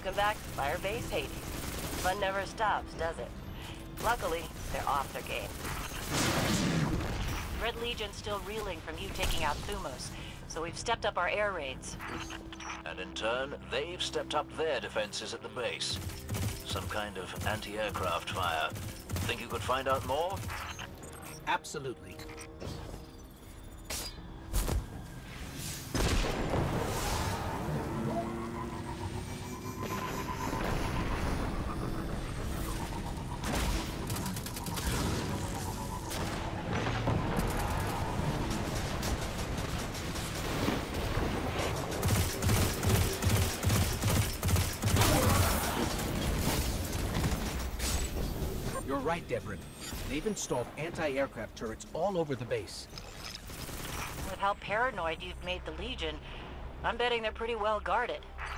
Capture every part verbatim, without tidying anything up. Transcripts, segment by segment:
Welcome back to Firebase Hades. Fun never stops, does it? Luckily, they're off their game. Red Legion's still reeling from you taking out Thumos, so we've stepped up our air raids. And in turn, they've stepped up their defenses at the base. Some kind of anti-aircraft fire. Think you could find out more? Absolutely. You're right, Devrin. They've installed anti-aircraft turrets all over the base. With how paranoid you've made the Legion, I'm betting they're pretty well guarded.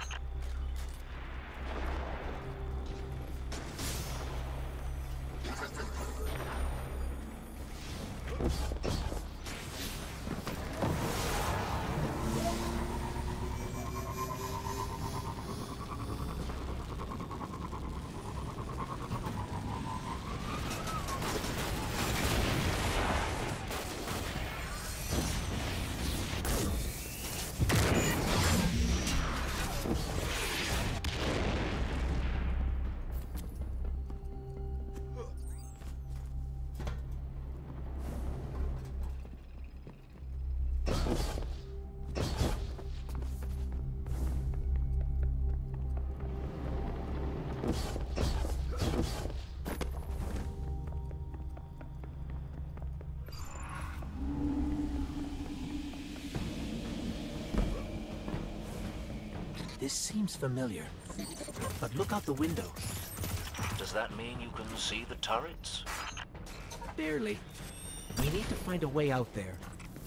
This seems familiar, but look out the window. Does that mean you can see the turrets? Barely. We need to find a way out there.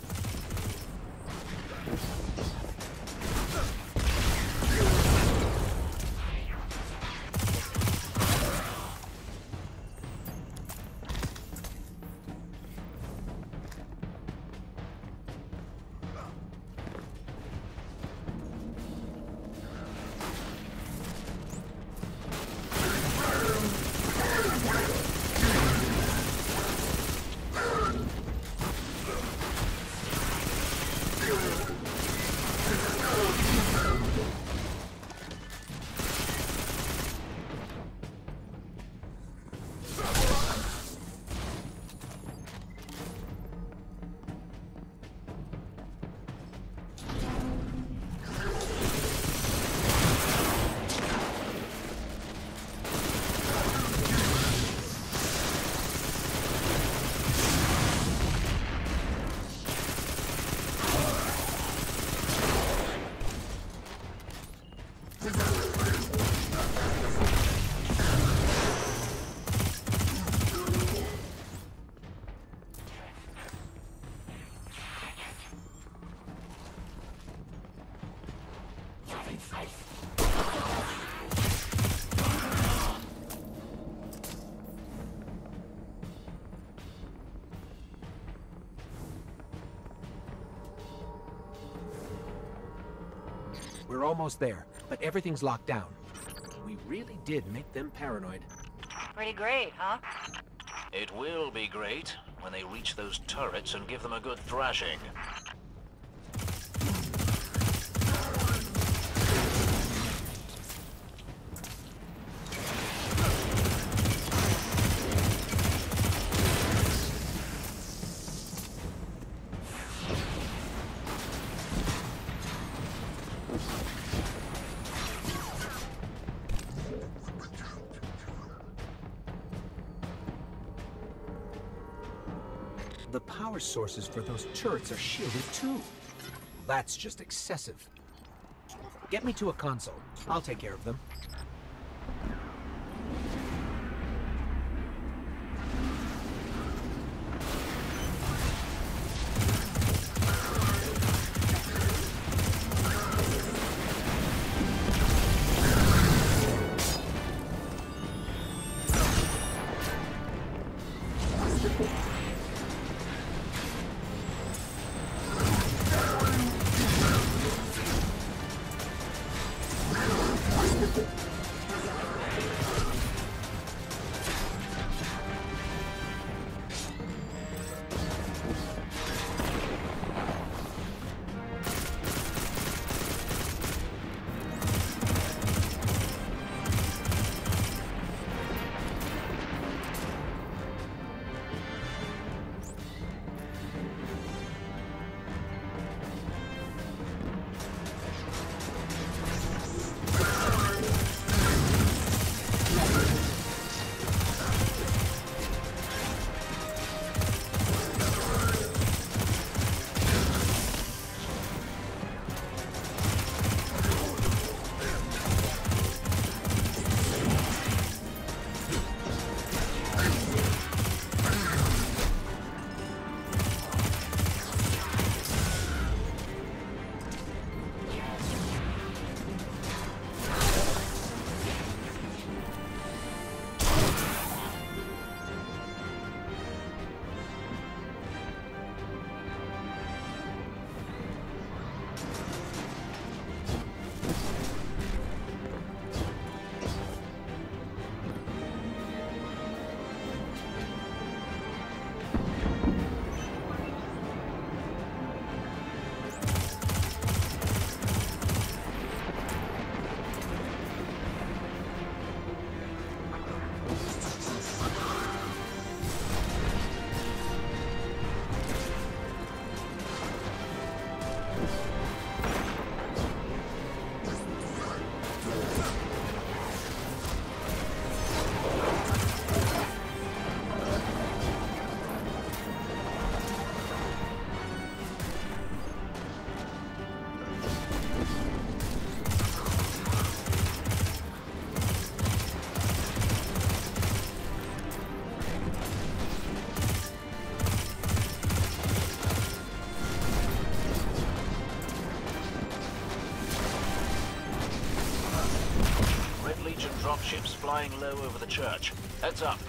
We're almost there, but everything's locked down. We really did make them paranoid. Pretty great, huh? It will be great when they reach those turrets and give them a good thrashing. The power sources for those turrets are shielded too. That's just excessive. Get me to a console. I'll take care of them. You Ships flying low over the church. Heads up.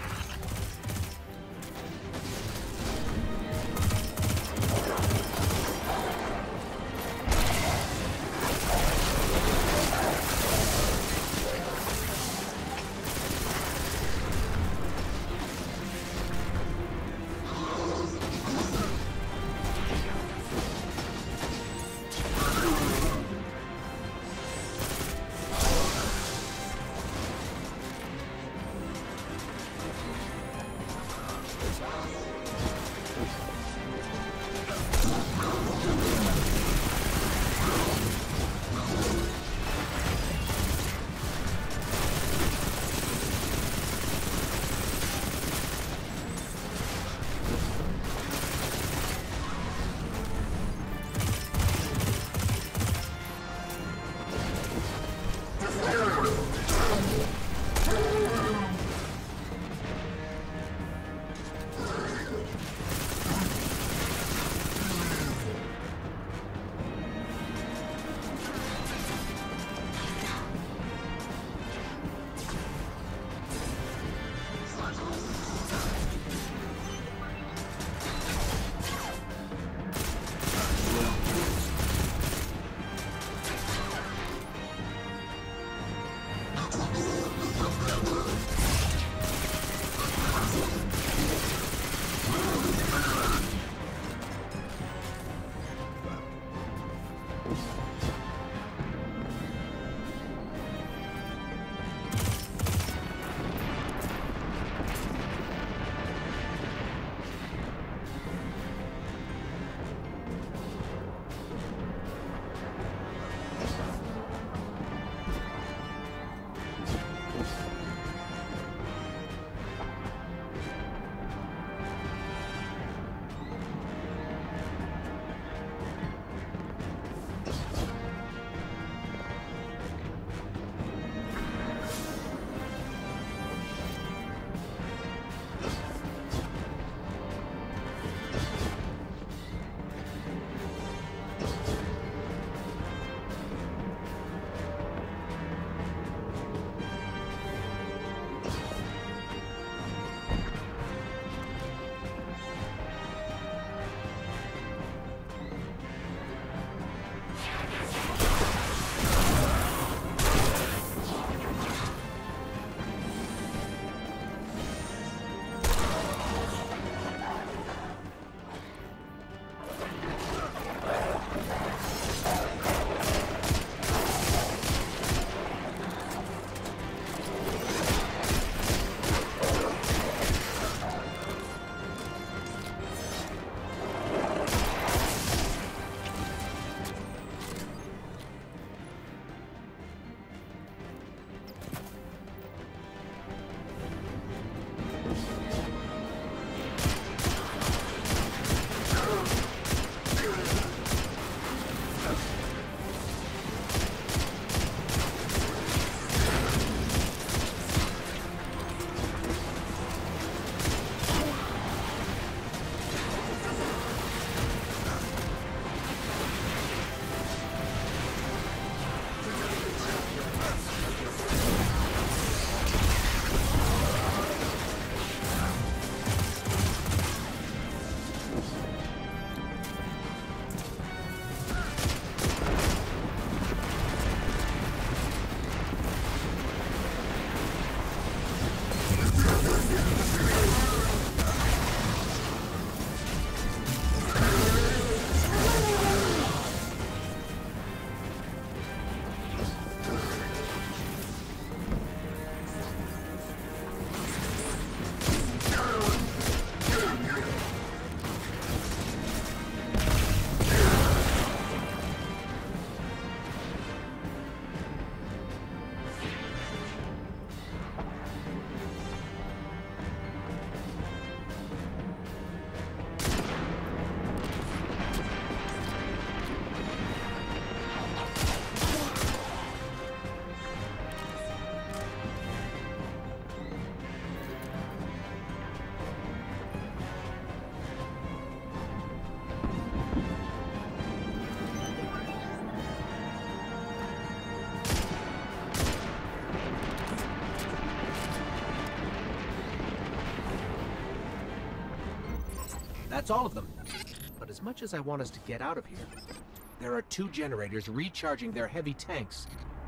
That's all of them. But as much as I want us to get out of here, there are two generators recharging their heavy tanks.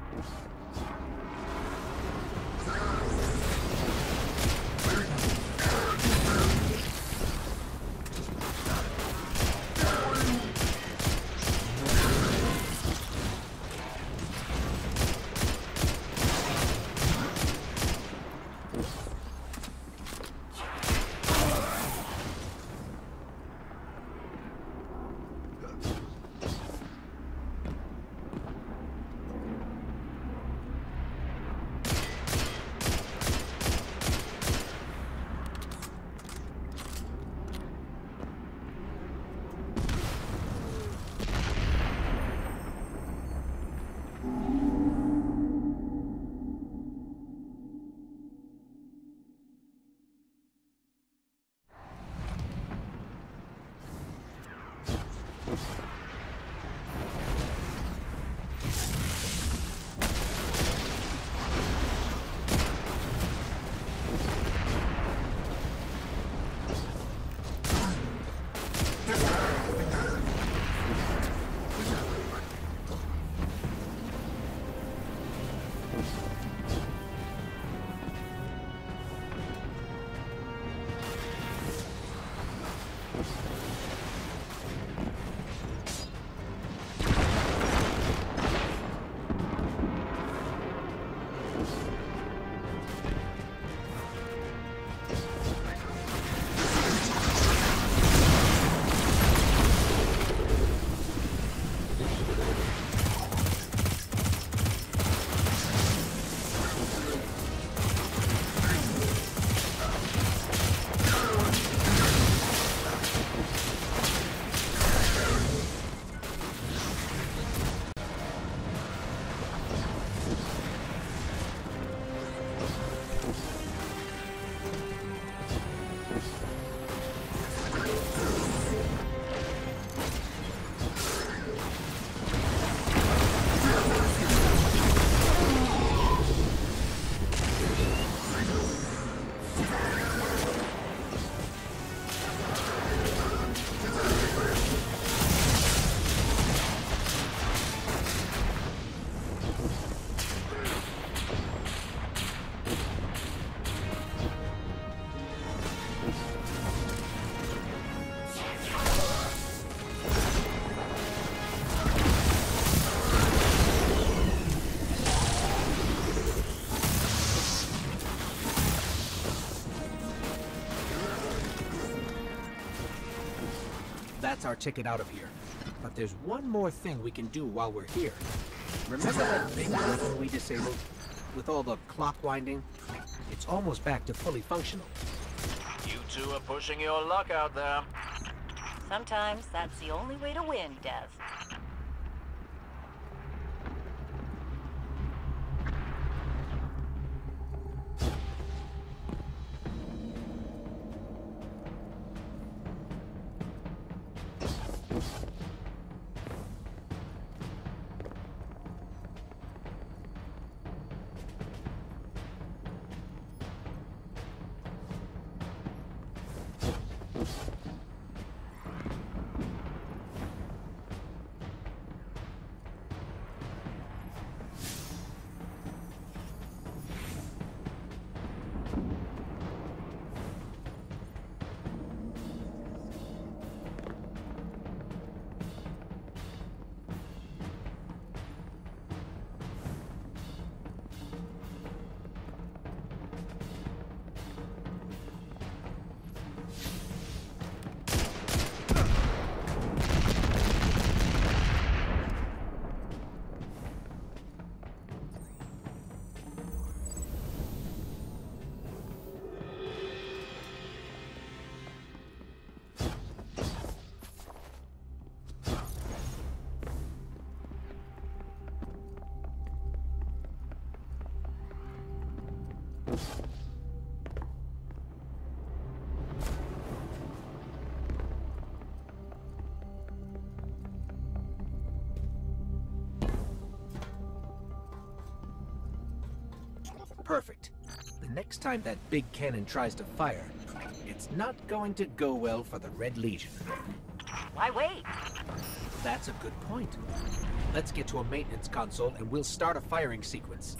That's our ticket out of here. But there's one more thing we can do while we're here. Remember that big weapon we disabled? With all the clock winding? It's almost back to fully functional. You two are pushing your luck out there. Sometimes that's the only way to win, Dev. Perfect. The next time that big cannon tries to fire, it's not going to go well for the Red Legion. Why wait? That's a good point. Let's get to a maintenance console and we'll start a firing sequence.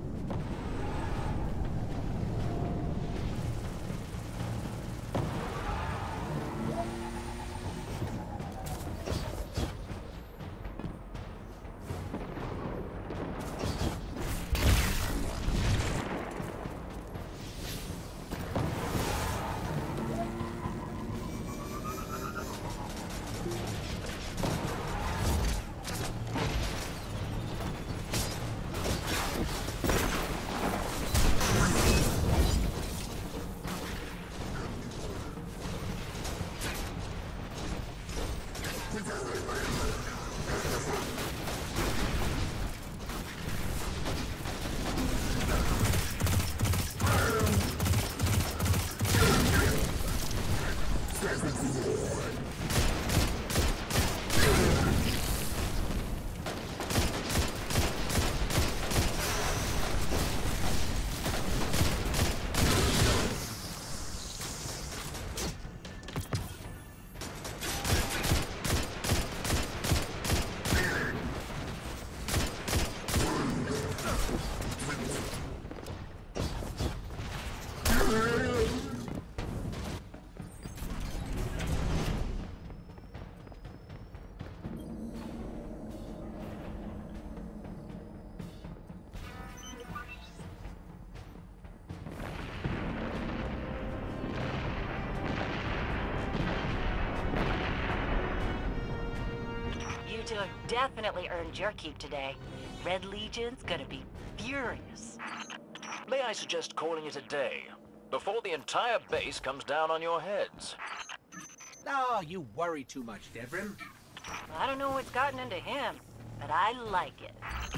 You two have definitely earned your keep today. Red Legion's gonna be furious. May I suggest calling it a day, before the entire base comes down on your heads? No, you worry too much, Devrim. I don't know what's gotten into him, but I like it.